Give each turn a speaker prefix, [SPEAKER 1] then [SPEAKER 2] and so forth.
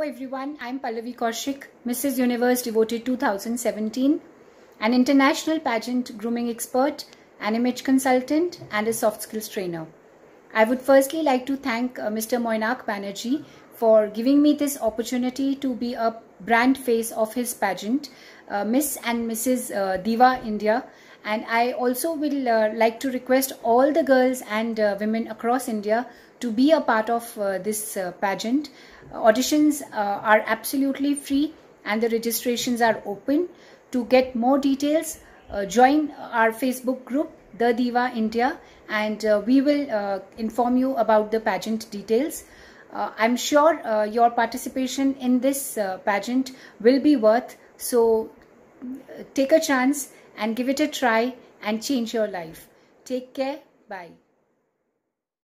[SPEAKER 1] everyone, I'm Pallavi Kaushik, Mrs. Universe Devoted 2017, an international pageant grooming expert, an image consultant and a soft skills trainer. I would firstly like to thank Mr. Moinak Banerjee for giving me this opportunity to be a brand face of his pageant, Miss and Mrs. Diva India. And I also will like to request all the girls and women across India to be a part of this pageant. Auditions are absolutely free and the registrations are open. To get more details, join our Facebook group, The Diva India, and we will inform you about the pageant details. I'm sure your participation in this pageant will be worth, so take a chance and give it a try and change your life. Take care. Bye.